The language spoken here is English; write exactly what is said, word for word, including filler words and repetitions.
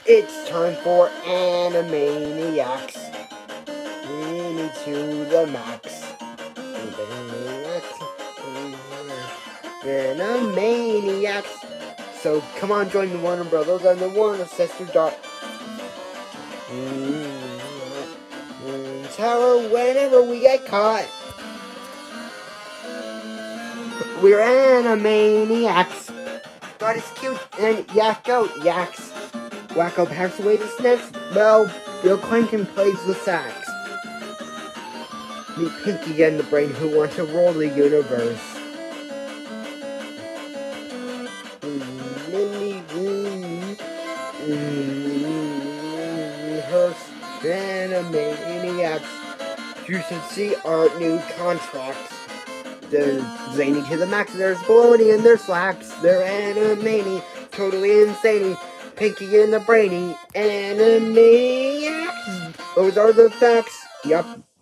It's time for Animaniacs. Mini to the max. Animaniacs. So come on, join the Warner Brothers and the Warner Sister Dot. Tower whenever we get caught. We're Animaniacs. God is cute and yak out yaks. Wacko packs away the snacks. Well, Bill Clinton plays the sax. Meet Pinky and the Brain who want to rule the universe. Her Animaniacs. You should see our new contracts. They're zany to the max. There's baloney in their slacks. They're Animani, totally insane. Pinky and the Brainy, Animaniacs. Those are the facts. Yup.